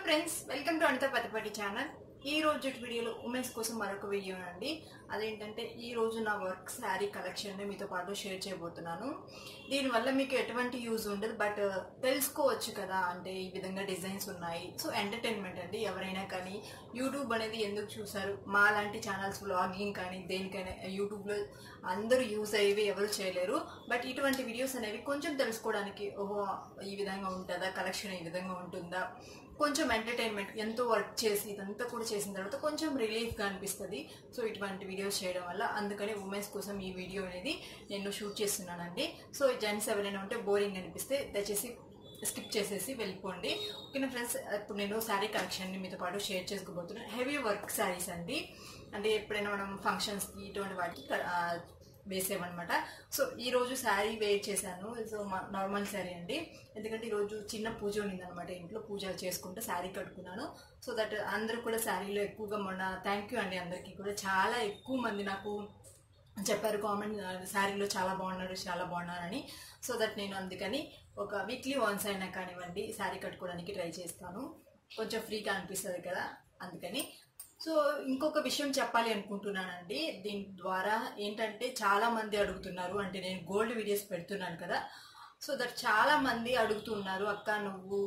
Friends, welcome to Anitha Patipati channel. ఈ రోజు వీడియోలో ఉమెన్స్ కోసం మరొక వీడియో అండి. అదేంటంటే ఈ రోజు నా వర్క్ శారీ కలెక్షన్ మీతో పాటు షేర్ చేయబోతున్నాను. దీనివల్ల మీకు ఎటువంటి యూజ్ ఉండదు, బట్ తెలుసుకోవచ్చు కదా. అంటే ఈ విధంగా డిజైన్స్ ఉన్నాయి. సో ఎంటర్టైన్మెంట్ అండి. ఎవరైనా కానీ యూట్యూబ్ అనేది ఎందుకు చూసారు, మా లాంటి ఛానల్స్ వ్లాగింగ్ కానీ దేనికైనా యూట్యూబ్లో అందరూ యూజ్ అయ్యేవి ఎవరు చేయలేరు. బట్ ఇటువంటి వీడియోస్ అనేవి కొంచెం తెలుసుకోవడానికి, ఓహో ఈ విధంగా ఉంటుందా, కలెక్షన్ ఈ విధంగా ఉంటుందా, కొంచెం ఎంటర్టైన్మెంట్, ఎంతో వర్క్ చేసి ఇదంతా కూడా చేసిన తర్వాత కొంచెం రిలీఫ్గా అనిపిస్తుంది. సో ఇటువంటి వీడియోస్ చేయడం వల్ల అందుకని ఉమెన్స్ కోసం ఈ వీడియో అనేది నేను షూట్ చేస్తున్నానండి. సో జెంట్స్ ఎవరైనా ఉంటే బోరింగ్ అనిపిస్తే దయచేసి స్కిప్ చేసేసి వెళ్ళిపోండి. ఓకేనా ఫ్రెండ్స్, ఇప్పుడు నేను శారీ కలెక్షన్ని మీతో పాటు షేర్ చేసుకోబోతున్నాను. హెవీ వర్క్ శారీస్ అండి. అంటే ఎప్పుడైనా మనం ఫంక్షన్స్కి ఇటువంటి వాటికి వేసేవన్నమాట. సో ఈరోజు శారీ వేర్ చేశాను. సో నార్మల్ శారీ అండి. ఎందుకంటే ఈరోజు చిన్న పూజ ఉన్నదనమాట, ఇంట్లో పూజలు చేసుకుంటూ శారీ కట్టుకున్నాను. సో దట్ అందరూ కూడా శారీలో ఎక్కువగా థ్యాంక్ యూ అండి. అందరికీ కూడా చాలా ఎక్కువ మంది నాకు చెప్పారు కామెంట్, శారీలో చాలా బాగున్నారని. సో దట్ నేను అందుకని ఒక వీక్లీ వన్స్ అయినా కానివ్వండి శారీ కట్టుకోవడానికి ట్రై చేస్తాను. కొంచెం ఫ్రీగా అనిపిస్తుంది కదా, అందుకని. సో ఇంకొక విషయం చెప్పాలి అనుకుంటున్నానండి. దీని ద్వారా ఏంటంటే చాలా మంది అడుగుతున్నారు, అంటే నేను గోల్డ్ వీడియోస్ పెడుతున్నాను కదా. సో దట్ చాలా మంది అడుగుతున్నారు, అక్క నువ్వు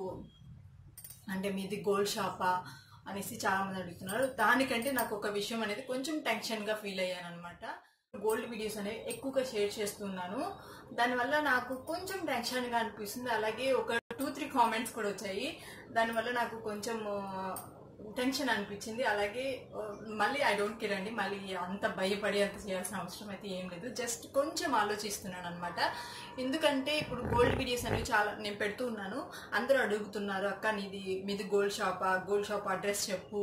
అంటే మీది గోల్డ్ షాపా అనేసి చాలా మంది అడుగుతున్నారు. దానికంటే నాకు ఒక విషయం అనేది కొంచెం టెన్షన్గా ఫీల్ అయ్యాను అనమాట. గోల్డ్ వీడియోస్ అనేవి ఎక్కువగా షేర్ చేస్తున్నాను. దానివల్ల నాకు కొంచెం టెన్షన్గా అనిపిస్తుంది. అలాగే ఒక 2-3 కామెంట్స్ కూడా వచ్చాయి. దానివల్ల నాకు కొంచెం టెన్షన్ అనిపించింది. అలాగే మళ్ళీ ఐ డోంట్ కేర్ అండి, మళ్ళీ అంత భయపడి అంత చేయాల్సిన అవసరం అయితే ఏం లేదు. జస్ట్ కొంచెం ఆలోచిస్తున్నాను అనమాట. ఎందుకంటే ఇప్పుడు గోల్డ్ వీడియోస్ అనేవి చాలా నేను పెడుతూ ఉన్నాను. అందరూ అడుగుతున్నారు, అక్క మీది గోల్డ్ షాప్ అడ్రస్ చెప్పు,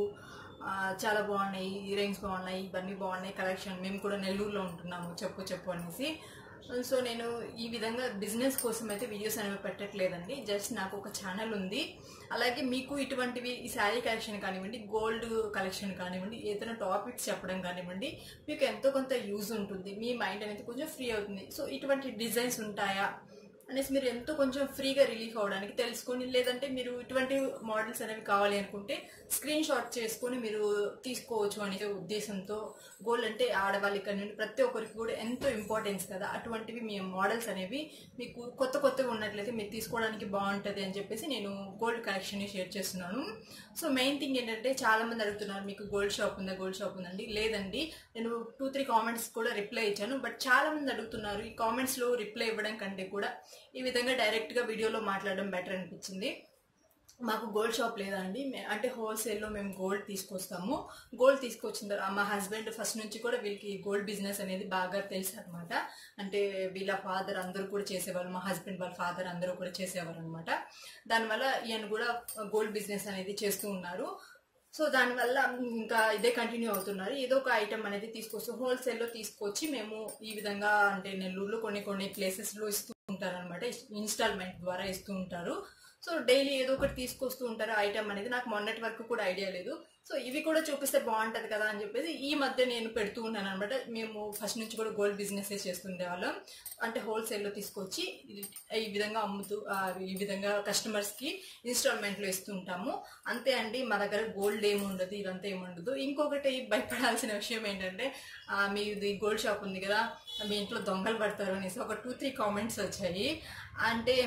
చాలా బాగున్నాయి, ఇయర్ రింగ్స్ బాగున్నాయి, ఇవన్నీ బాగున్నాయి కలెక్షన్, మేము కూడా నెల్లూరులో ఉంటున్నాము, చెప్పు అనేసి. సో నేను ఈ విధంగా బిజినెస్ కోసం అయితే వీడియోస్ అనేవి పెట్టట్లేదండి. జస్ట్ నాకు ఒక ఛానల్ ఉంది. అలాగే మీకు ఇటువంటివి ఈ శారీ కలెక్షన్ కానివ్వండి, గోల్డ్ కలెక్షన్ కానివ్వండి, ఏదైనా టాపిక్స్ చెప్పడం కానివ్వండి, మీకు ఎంతో కొంత యూజ్ ఉంటుంది. మీ మైండ్ అనేది కొంచెం ఫ్రీ అవుతుంది. సో ఇటువంటి డిజైన్స్ ఉంటాయా అనేసి మీరు ఎంతో కొంచెం ఫ్రీగా రిలీఫ్ అవ్వడానికి తెలుసుకొని, లేదంటే మీరు ఇటువంటి మోడల్స్ అనేవి కావాలి అనుకుంటే స్క్రీన్ షాట్ చేసుకొని మీరు తీసుకోవచ్చు అనే ఉద్దేశంతో. గోల్డ్ అంటే ఆడవాళ్ళకి కానీ ప్రతి ఒక్కరికి కూడా ఎంతో ఇంపార్టెన్స్ కదా. అటువంటివి మీ మోడల్స్ అనేవి మీకు కొత్తగా ఉన్నట్లయితే మీరు తీసుకోవడానికి బాగుంటుంది అని చెప్పేసి నేను గోల్డ్ కలెక్షన్ని షేర్ చేస్తున్నాను. సో మెయిన్ థింగ్ ఏంటంటే చాలా మంది అడుగుతున్నారు, మీకు గోల్డ్ షాప్ ఉందండి. లేదండి, నేను 2-3 కామెంట్స్ కూడా రిప్లై ఇచ్చాను. బట్ చాలా మంది అడుగుతున్నారు, ఈ కామెంట్స్లో రిప్లై ఇవ్వడం కంటే కూడా ఈ విధంగా డైరెక్ట్గా వీడియోలో మాట్లాడడం బెటర్ అనిపించింది. మాకు గోల్డ్ షాప్ లేదండి, అంటే హోల్సేల్లో మేము గోల్డ్ తీసుకొస్తాము. గోల్డ్ తీసుకొచ్చిన తర్వాత మా హస్బెండ్ ఫస్ట్ నుంచి కూడా వీళ్ళకి గోల్డ్ బిజినెస్ అనేది బాగా తెలుసు అనమాట. అంటే వీళ్ళ ఫాదర్ అందరూ కూడా చేసేవాళ్ళు, మా హస్బెండ్ వాళ్ళ ఫాదర్ అందరూ కూడా చేసేవారు అనమాట. దానివల్ల ఈయన కూడా గోల్డ్ బిజినెస్ అనేది చేస్తూ ఉన్నారు. సో దానివల్ల ఇంకా ఇదే కంటిన్యూ అవుతున్నారు. ఏదో ఒక ఐటమ్ అనేది తీసుకొస్తాం, హోల్సేల్లో తీసుకొచ్చి మేము ఈ విధంగా అంటే నెల్లూరులో కొన్ని ప్లేసెస్లో ఇస్తూ ఉంటారనమాట. ఇన్స్టాల్మెంట్ ద్వారా ఇస్తూ ఉంటారు. సో డైలీ ఏదో ఒకటి తీసుకొస్తూ ఉంటారు ఐటమ్ అనేది. నాకు మొన్నటి వరకు కూడా ఐడియా లేదు. సో ఇవి కూడా చూపిస్తే బాగుంటుంది కదా అని చెప్పేసి ఈ మధ్య నేను పెడుతూ ఉన్నాను అనమాట. మేము ఫస్ట్ నుంచి కూడా గోల్డ్ బిజినెస్ చేస్తుండే వాళ్ళం. అంటే హోల్సేల్లో తీసుకొచ్చి ఈ విధంగా అమ్ముతూ ఈ విధంగా కస్టమర్స్కి ఇన్స్టాల్మెంట్లో ఇస్తూ ఉంటాము. అంతే అండి, మా దగ్గర గోల్డ్ ఏముండదు, ఇదంతా ఏముండదు. ఇంకొకటి భయపడాల్సిన విషయం ఏంటంటే, మీది గోల్డ్ షాప్ ఉంది కదా, మీ ఇంట్లో దొంగలు పడతారు అనేసి ఒక 2-3 కామెంట్స్ వచ్చాయి. అంటే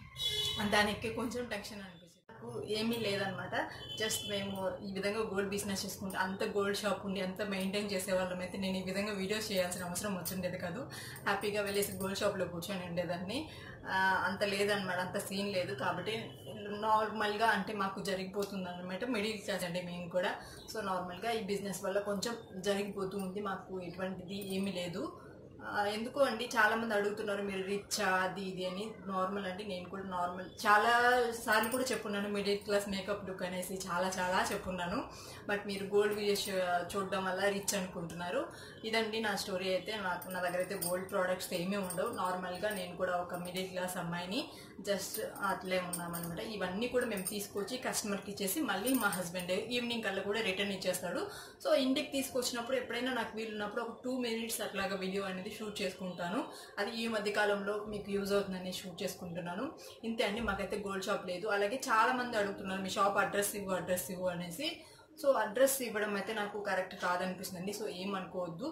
దానికి కొంచెం టెన్షన్ అనిపించింది. నాకు ఏమీ లేదనమాట. జస్ట్ మేము ఈ విధంగా గోల్డ్ బిజినెస్ చేసుకుంటే అంత గోల్డ్ షాప్ ఉండి అంత మెయింటైన్ చేసేవాళ్ళం అయితే నేను ఈ విధంగా వీడియోస్ చేయాల్సిన అవసరం వచ్చిండేది కాదు. హ్యాపీగా వెళ్ళేసి గోల్డ్ షాప్లో కూర్చొని ఉండేదాన్ని. అంత లేదనమాట, అంత సీన్ లేదు. కాబట్టి నార్మల్గా అంటే మాకు జరిగిపోతుంది అనమాట. మిడిల్ క్లాస్ అండి మేము కూడా. సో నార్మల్గా ఈ బిజినెస్ వల్ల కొంచెం జరిగిపోతూ ఉంది. మాకు ఎటువంటిది ఏమీ లేదు. ఎందుకు అండి చాలా మంది అడుగుతున్నారు, మీరు రిచ్చా అది ఇది అని. నార్మల్ అండి, నేను కూడా నార్మల్. చాలా సార్లు కూడా చెప్పున్నాను మిడిల్ క్లాస్ మేకప్ లుక్ అనేసి, చాలా చెప్పున్నాను. బట్ మీరు గోల్డ్ వీడియోస్ చూడడం వల్ల రిచ్ అనుకుంటున్నారు. ఇదండి నా స్టోరీ అయితే. నా దగ్గర అయితే గోల్డ్ ప్రోడక్ట్స్ ఏమీ ఉండవు. నార్మల్గా నేను కూడా ఒక మిడిల్ క్లాస్ అమ్మాయిని, జస్ట్ అట్లే ఉన్నామన్నమాట. ఇవన్నీ కూడా మేము తీసుకొచ్చి కస్టమర్కి ఇచ్చేసి మళ్ళీ మా హస్బెండ్ ఈవినింగ్ కల్లా కూడా రిటర్న్ ఇచ్చేస్తాడు. సో ఇంటికి తీసుకొచ్చినప్పుడు ఎప్పుడైనా నాకు వీలున్నప్పుడు ఒక 2 minutes అట్లాగా వీడియో అనేది షూట్ చేసుకుంటాను. అది ఈ మధ్య కాలంలో మీకు యూజ్ అవుతుందని షూట్ చేసుకుంటున్నాను. ఇంతే అండి, మాకైతే గోల్డ్ షాప్ లేదు. అలాగే చాలా మంది అడుగుతున్నారు మీ షాప్ అడ్రస్ ఇవ్వు అనేసి. సో అడ్రస్ ఇవ్వడం అయితే నాకు కరెక్ట్ కాదనిపిస్తుంది. సో ఏమనుకోవద్దు,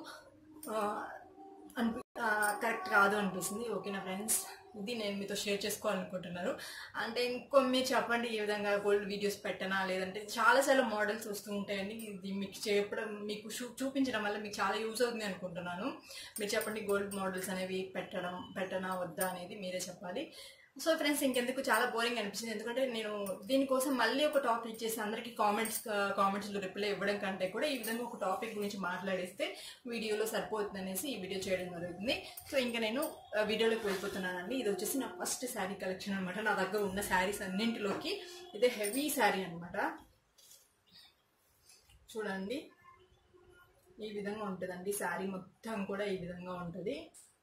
కరెక్ట్ కాదు అనిపిస్తుంది. ఓకేనా ఫ్రెండ్స్, ఇది నేను మీతో షేర్ చేసుకోవాలనుకుంటున్నారు. అంటే ఇంకో మీరు చెప్పండి, ఈ విధంగా గోల్డ్ వీడియోస్ పెట్టనా, లేదంటే చాలా మోడల్స్ వస్తూ ఉంటాయండి. ఇది మీకు చెప్పడం, మీకు చూపించడం వల్ల మీకు చాలా యూజ్ అవుతుంది అనుకుంటున్నాను. మీరు చెప్పండి, గోల్డ్ మోడల్స్ అనేవి పెట్టనా వద్దా అనేది మీరే చెప్పాలి. సో ఫ్రెండ్స్, ఇంకెందుకు చాలా బోరింగ్ అనిపిస్తుంది. ఎందుకంటే నేను దీనికోసం మళ్ళీ ఒక టాపిక్ ఇచ్చేసి అందరికీ కామెంట్స్లో రిప్లై ఇవ్వడం కంటే కూడా ఈ విధంగా ఒక టాపిక్ గురించి మాట్లాడిస్తే వీడియోలో సరిపోతుంది అనేసి ఈ వీడియో చేయడం జరుగుతుంది. సో ఇంకా నేను వీడియోలోకి వెళ్ళిపోతున్నానండి. ఇది వచ్చేసి నా ఫస్ట్ శారీ కలెక్షన్ అనమాట. నా దగ్గర ఉన్న శారీస్ అన్నింటిలోకి ఇదే హెవీ శారీ అనమాట. చూడండి, ఈ విధంగా ఉంటుందండి శారీ మొత్తం కూడా ఈ విధంగా ఉంటుంది.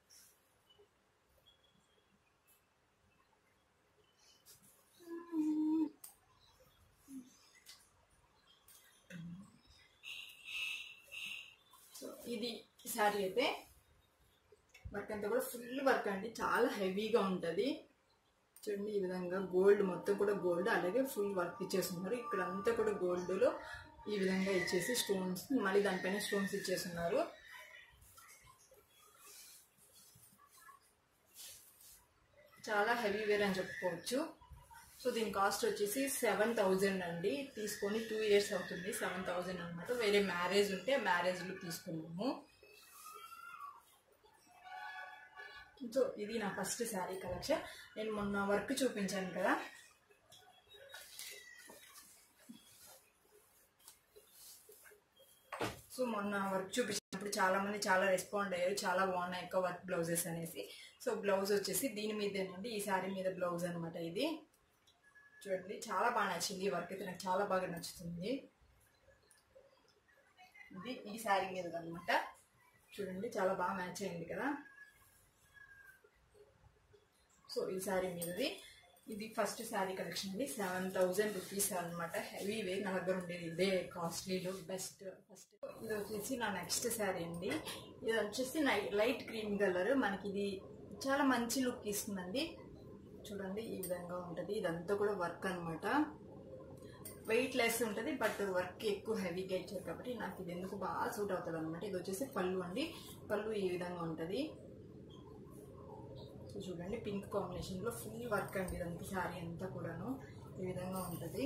ఇది శారీ అయితే వర్క్ అంతా కూడా ఫుల్ వర్క్ అండి, చాలా హెవీగా ఉంటుంది. చూడండి, ఈ విధంగా గోల్డ్ మొత్తం కూడా గోల్డ్, అలాగే ఫుల్ వర్క్ ఇచ్చేస్తున్నారు. ఇక్కడ అంతా కూడా గోల్డ్లో ఈ విధంగా ఇచ్చేసి స్టోన్స్, మళ్ళీ దానిపైన స్టోన్స్ ఇచ్చేస్తున్నారు. చాలా హెవీ వేర్ అని చెప్పుకోవచ్చు. సో దీని కాస్ట్ వచ్చేసి 7,000 అండి. తీసుకొని 2 years అవుతుంది. 7,000 అనమాట. వేరే మ్యారేజ్ ఉంటే మ్యారేజ్లో తీసుకున్నాము. సో ఇది నా ఫస్ట్ శారీ కలెక్షన్. నేను మొన్న వర్క్ చూపించాను కదా, సో మొన్న వర్క్ చూపించినప్పుడు చాలామంది చాలా రెస్పాండ్ అయ్యారు, చాలా బాగున్నాయి ఎక్కువ వర్క్ బ్లౌజెస్ అనేసి. సో బ్లౌజ్ వచ్చేసి దీని మీదేనండి, ఈ శారీ మీద బ్లౌజ్ అనమాట. ఇది చూడండి, చాలా బాగా నచ్చింది. ఈ వర్క్ అయితే నాకు చాలా బాగా నచ్చుతుంది. ఇది ఈ శారీ మీద అనమాట. చూడండి, చాలా బాగా మ్యాచ్ అయింది కదా. సో ఈ శారీ మీదది. ఇది ఫస్ట్ శారీ కలెక్షన్ అండి. 7,000 రూపీస్ అనమాట. హెవీ వేర్, నా దగ్గర ఉండేది ఇదే కాస్ట్లీలో బెస్ట్. ఫస్ట్ ఇది వచ్చేసి నా నెక్స్ట్ శారీ అండి. ఇది వచ్చేసి లైట్ క్రీమ్ కలర్. మనకి ఇది చాలా మంచి లుక్ ఇస్తుందండి. చూడండి, ఈ విధంగా ఉంటుంది. ఇదంతా కూడా వర్క్ అనమాట. వెయిట్ లెస్ ఉంటుంది, బట్ వర్క్ ఎక్కువ హెవీగా ఇచ్చారు కాబట్టి నాకు ఇది ఎందుకు బాగా సూట్ అవుతుంది అనమాట. ఇది వచ్చేసి పళ్ళు అండి. పళ్ళు ఈ విధంగా ఉంటుంది. సో చూడండి, పింక్ కాంబినేషన్లో ఫుల్ వర్క్ అండి. ఇదంతా శారీ అంతా కూడాను ఈ విధంగా ఉంటుంది.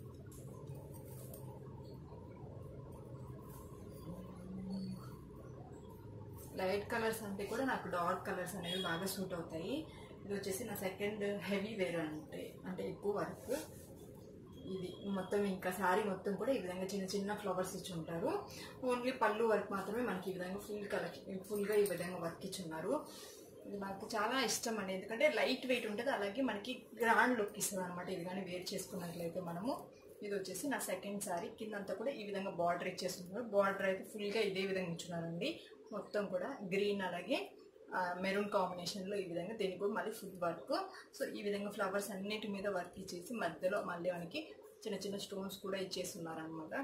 లైట్ కలర్స్ అంటే కూడా నాకు డార్క్ కలర్స్ అనేవి బాగా సూట్ అవుతాయి. ఇది వచ్చేసి నా సెకండ్ హెవీ వేర్ అంటే ఎక్కువ వర్క్. ఇది మొత్తం ఇంకా శారీ మొత్తం కూడా ఈ విధంగా చిన్న ఫ్లవర్స్ ఇచ్చి ఉంటారు. ఓన్లీ పళ్ళు వర్క్ మాత్రమే మనకి ఈ విధంగా ఫుల్గా ఈ విధంగా వర్క్ ఇచ్చి ఉన్నారు. ఇది నాకు చాలా ఇష్టం అండి, ఎందుకంటే లైట్ వెయిట్ ఉంటుంది, అలాగే మనకి గ్రాండ్ లుక్ ఇస్తుంది అనమాట. ఇది కానీ వేర్ చేసుకున్నట్లయితే మనము. ఇది వచ్చేసి నా సెకండ్ శారీ. కిందంతా కూడా ఈ విధంగా బార్డర్ ఇచ్చేస్తున్నారు. బార్డర్ అయితే ఫుల్గా ఇదే విధంగా ఇచ్చున్నారండి. మొత్తం కూడా గ్రీన్ అలాగే మెరూన్ కాంబినేషన్లో ఈ విధంగా, దీనికి కూడా మళ్ళీ ఫుల్ వర్క్. సో ఈ విధంగా ఫ్లవర్స్ అన్నిటి మీద వర్క్ ఇచ్చేసి మధ్యలో మళ్ళీ మనకి చిన్న స్టోన్స్ కూడా ఇచ్చేస్తున్నారనమాట.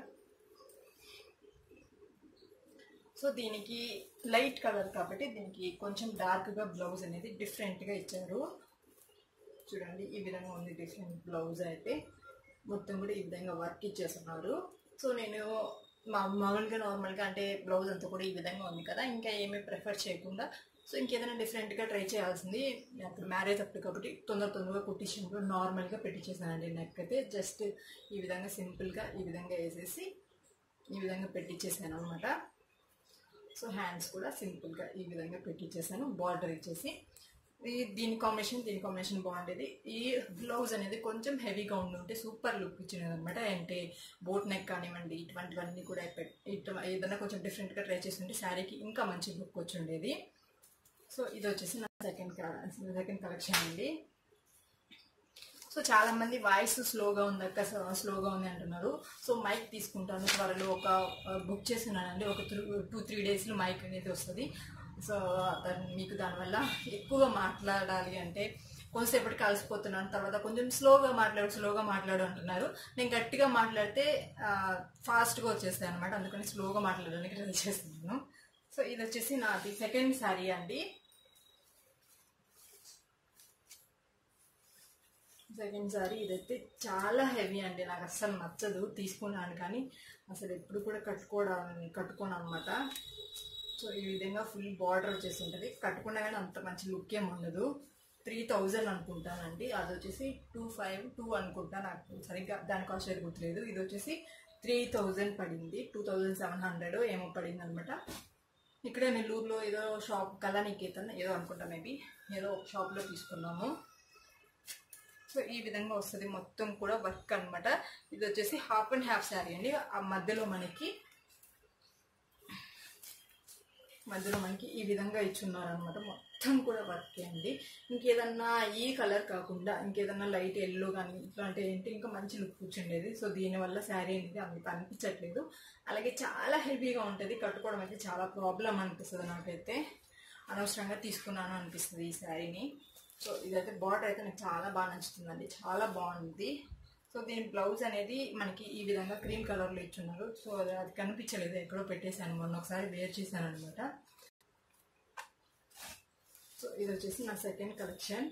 సో దీనికి లైట్ కలర్ కాబట్టి దీనికి కొంచెం డార్క్గా బ్లౌజ్ అనేది డిఫరెంట్గా ఇచ్చారు. చూడండి, ఈ విధంగా ఉంది డిఫరెంట్ బ్లౌజ్ అయితే. మొత్తం కూడా ఈ విధంగా వర్క్ ఇచ్చేస్తున్నారు. సో నేను నార్మల్గా అంటే బ్లౌజ్ అంతా కూడా ఈ విధంగా ఉంది కదా, ఇంకా ఏమీ ప్రిఫర్ చేయకుండా సో ఇంకేదైనా డిఫరెంట్గా ట్రై చేయాల్సింది. అప్పుడు మ్యారేజ్ అప్పుడు కాబట్టి తొందరగా కుట్టించినప్పుడు నార్మల్గా పెట్టించేసానండి. నెక్ అయితే జస్ట్ ఈ విధంగా సింపుల్గా ఈ విధంగా వేసేసి ఈ విధంగా పెట్టించేసాను అనమాట. సో హ్యాండ్స్ కూడా సింపుల్గా ఈ విధంగా పెట్టించేసాను. బార్డర్ ఇచ్చేసి దీని కాంబినేషన్ బాగుండేది. ఈ బ్లౌజ్ అనేది కొంచెం హెవీగా ఉండుంటే సూపర్ లుక్ ఇచ్చినది అనమాట. అంటే బోట్ నెక్ కానివ్వండి, ఇటువంటివన్నీ కూడా ఏదైనా కొంచెం డిఫరెంట్గా ట్రై చేస్తుంటే శారీకి ఇంకా మంచి లుక్ వచ్చి ఉండేది. సో ఇది వచ్చేసి నా సెకండ్ కలెక్షన్ అండి. సో చాలామంది వాయిస్ స్లోగా ఉంది అక్క, స్లోగా ఉంది అంటున్నారు. సో మైక్ తీసుకుంటాను త్వరలో, బుక్ చేస్తున్నానండి. ఒక 2-3 డేస్లో మైక్ అనేది వస్తుంది. సో మీకు దానివల్ల ఎక్కువగా మాట్లాడాలి అంటే కొంతసేపటికి కలిసిపోతున్నాను. తర్వాత కొంచెం స్లోగా మాట్లాడు అంటున్నారు. నేను గట్టిగా మాట్లాడితే ఫాస్ట్గా వచ్చేస్తాయి అనమాట. అందుకని స్లోగా మాట్లాడడానికి ట్రై చేస్తున్నాను. సో ఇది వచ్చేసి నాది సెకండ్ శారీ అండి. సెకండ్ శారీ ఇదైతే చాలా హెవీ అండి, నాకు అస్సలు నచ్చదు. తీసుకున్నాను కానీ అసలు ఎప్పుడు కూడా కట్టుకోను అనమాట. సో ఈ విధంగా ఫుల్ బార్డర్ వచ్చేసి ఉంటుంది. కట్టుకున్నా కానీ అంత మంచి లుక్ ఏమి ఉండదు. 3000 అనుకుంటానండి. అది వచ్చేసి 252 అనుకుంటా, నాకు సరిగ్గా దాని కాస్ట్ ఏది గుర్తులేదు. ఇది వచ్చేసి 3000 పడింది, 2700 ఏమో పడింది అనమాట. ఇక్కడే నెల్లూరులో ఏదో షాప్ కళానికేతన్ ఏదో అనుకుంటా, మేబీ ఏదో ఒక షాప్లో తీసుకున్నాము. సో ఈ విధంగా వస్తుంది మొత్తం కూడా వర్క్ అనమాట. ఇది వచ్చేసి హాఫ్ అండ్ హాఫ్ శారీ అండి. ఆ మధ్యలో మనకి ఈ విధంగా ఇచ్చున్నారు అనమాట. మొత్తం కూడా వర్క్ అండి. ఇంకేదన్నా ఈ కలర్ కాకుండా ఇంకేదన్నా లైట్ ఎల్లో కానీ ఇట్లాంటి ఏంటి ఇంకా మంచి లుక్ కూర్చుండేది. సో దీనివల్ల శారీ అనేది అంత అనిపించట్లేదు. అలాగే చాలా హెవీగా ఉంటుంది, కట్టుకోవడం అయితే చాలా ప్రాబ్లం అనిపిస్తుంది నాకైతే. అనవసరంగా తీసుకున్నాను అనిపిస్తుంది ఈ శారీని. సో ఇదైతే బార్డర్ అయితే నాకు చాలా బాగా నచ్చుతుందండి, చాలా బాగుంది. సో దీని బ్లౌజ్ అనేది మనకి ఈ విధంగా క్రీమ్ కలర్లో ఇచ్చున్నారు. సో అది కనిపించలేదు, ఎక్కడో పెట్టేశాను, మొన్న ఒకసారి వేర్ చేశాను అనమాట. సో ఇది వచ్చేసి నా సెకండ్ కలెక్షన్.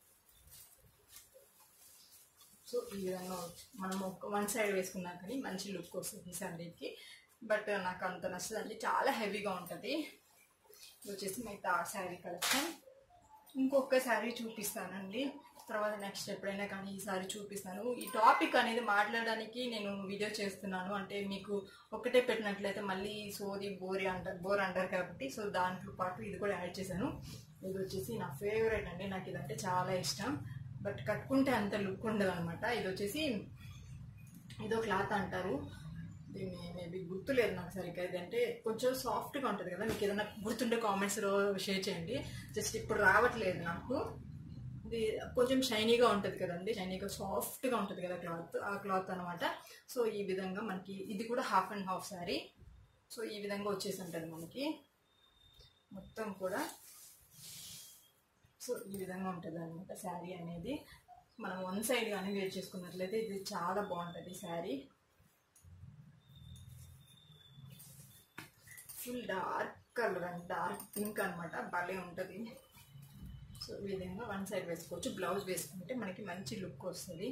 సో ఈ విధంగా మనం వన్ సైడ్ వేసుకున్నా కానీ మంచి లుక్ వస్తుంది శారీకి. బట్ నాకు అంత నచ్చదండి, చాలా హెవీగా ఉంటుంది. ఇది వచ్చేసి మీ థర్డ్ శారీ కలెక్షన్. ఇంకొక శారీ చూపిస్తానండి తర్వాత, నెక్స్ట్ ఎప్పుడైనా కానీ ఈ శారీ చూపిస్తాను. ఈ టాపిక్ అనేది మాట్లాడడానికి నేను వీడియో చేస్తున్నాను. అంటే మీకు ఒకటే పెట్టినట్లయితే మళ్ళీ సోది బోర్ అంటారు కాబట్టి, సో దాంట్లో పాటు ఇది కూడా యాడ్ చేశాను. ఇది వచ్చేసి నా ఫేవరెట్ అండి, నాకు ఇదంటే చాలా ఇష్టం. బట్ కట్టుకుంటే అంత లుక్ ఉండదు అనమాట. ఇది వచ్చేసి ఇదో క్లాత్ అంటారు, దీన్ని మేబీ గుర్తులేదు నాకు సరిగ్గా. ఇదంటే కొంచెం సాఫ్ట్గా ఉంటుంది కదా, మీకు ఏదైనా గుర్తుంటే కామెంట్స్లో షేర్ చేయండి. జస్ట్ ఇప్పుడు రావట్లేదు నాకు. ఇది కొంచెం షైనీగా ఉంటుంది కదండి, షైనీగా సాఫ్ట్గా ఉంటుంది కదా క్లాత్, ఆ క్లాత్ అనమాట. సో ఈ విధంగా మనకి ఇది కూడా half and half sari. So ఈ విధంగా వచ్చేసి ఉంటుంది మనకి మొత్తం కూడా. సో ఈ విధంగా ఉంటుంది అనమాట శారీ అనేది. మనం వన్ సైడ్ కానీ వేర్ చేసుకున్నట్లయితే ఇది చాలా బాగుంటుంది sari. Full dark colour and dark pink అనమాట, భలే ఉంటుంది. సో ఈ విధంగా వన్ సైడ్ వేసుకోవచ్చు. బ్లౌజ్ వేసుకుంటే మనకి మంచి లుక్ వస్తుంది.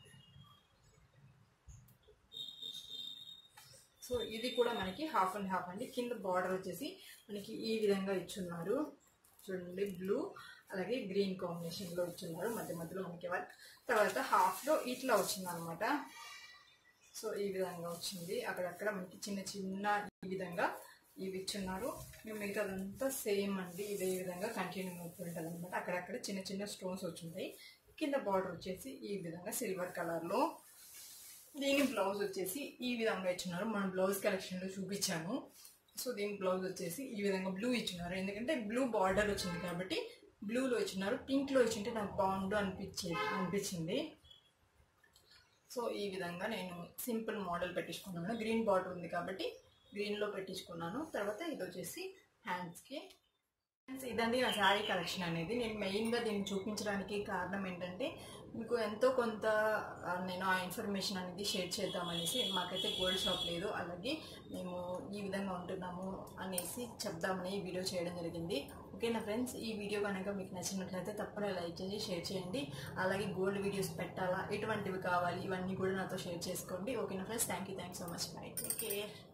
సో ఇది కూడా మనకి హాఫ్ అండ్ హాఫ్ అండి. కింద బార్డర్ వచ్చేసి మనకి ఈ విధంగా ఇచ్చున్నారు చూడండి, బ్లూ అలాగే గ్రీన్ కాంబినేషన్లో ఇచ్చున్నారు. మధ్య మధ్యలో మనకి వర్క్. తర్వాత హాఫ్లో ఇట్లా వచ్చింది అనమాట. సో ఈ విధంగా వచ్చింది. అక్కడక్కడ మనకి చిన్న చిన్న ఈ విధంగా ఇవి ఇచ్చున్నారు. మిగతాదంతా సేమ్ అండి, ఇదే విధంగా కంటిన్యూ అవుతుంటుంది అనమాట. అక్కడక్కడ చిన్న చిన్న స్టోన్స్ వచ్చింటాయి. కింద బార్డర్ వచ్చేసి ఈ విధంగా సిల్వర్ కలర్లో. దీని బ్లౌజ్ వచ్చేసి ఈ విధంగా ఇచ్చున్నారు. మనం బ్లౌజ్ కలెక్షన్లో చూపించాను. సో దీని బ్లౌజ్ వచ్చేసి ఈ విధంగా బ్లూ ఇచ్చున్నారు, ఎందుకంటే బ్లూ బార్డర్ వచ్చింది కాబట్టి బ్లూలో ఇచ్చున్నారు. పింక్లో ఇచ్చింటే నాకు బాగుండు అనిపించింది. సో ఈ విధంగా నేను సింపుల్ మోడల్ పెట్టించుకున్నాను. గ్రీన్ బార్డర్ ఉంది కాబట్టి గ్రీన్లో పెట్టించుకున్నాను. తర్వాత ఇది వచ్చేసి హ్యాండ్స్కి. ఇదండి నా శారీ కలెక్షన్ అనేది. నేను మెయిన్గా దీన్ని చూపించడానికి కారణం ఏంటంటే మీకు ఎంతో కొంత నేను ఆ ఇన్ఫర్మేషన్ అనేది షేర్ చేద్దామనేసి. మాకైతే గోల్డ్ షాప్ లేదు, అలాగే మేము ఈ విధంగా ఉంటున్నాము అనేసి చెప్దామని ఈ వీడియో చేయడం జరిగింది. ఓకేనా ఫ్రెండ్స్, ఈ వీడియో కనుక మీకు నచ్చినట్లయితే తప్పకుండా లైక్ చేసి షేర్ చేయండి. అలాగే గోల్డ్ వీడియోస్ పెట్టాలా, ఎటువంటివి కావాలి, ఇవన్నీ కూడా నాతో షేర్ చేసుకోండి. ఓకేనా friends, thank you so much. Bye, take care.